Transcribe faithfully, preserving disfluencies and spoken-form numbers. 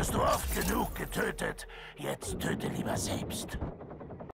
wurdest du oft genug getötet. Jetzt töte lieber selbst.